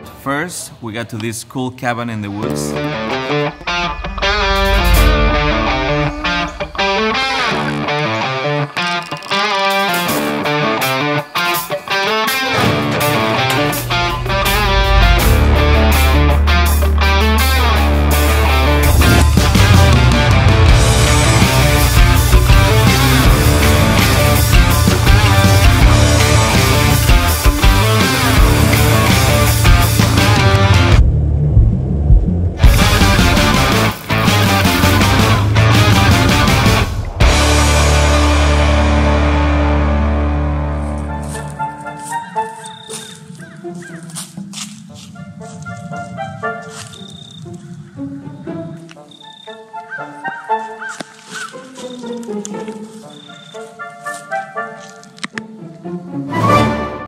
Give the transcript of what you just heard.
First, we got to this cool cabin in the woods.